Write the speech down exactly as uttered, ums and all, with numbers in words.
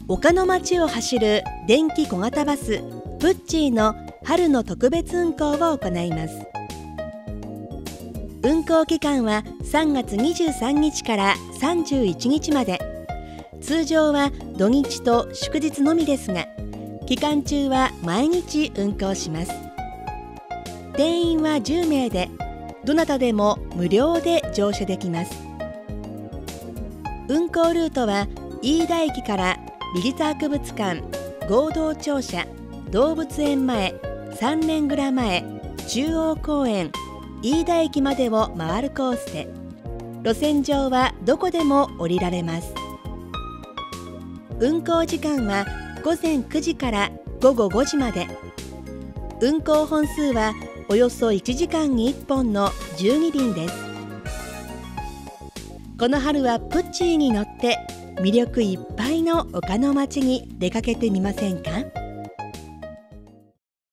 丘の町を走る電気小型バスプッチーの春の特別運行を行います。運行期間はさんがつにじゅうさんにちからさんじゅういちにちまで。通常は土日と祝日のみですが、期間中は毎日運行します。定員はじゅうめいで、どなたでも無料で乗車できます。運行ルートは飯田駅から美術博物館、合同庁舎、動物園前、三年蔵前、中央公園、飯田駅までを回るコースで、路線上はどこでも降りられます。運行時間はごぜんくじからごごごじまで。運行本数はおよそいちじかんにいっぽんのじゅうにびんです。この春はプッチーに乗って魅力いっぱいの丘の町に出かけてみませんか？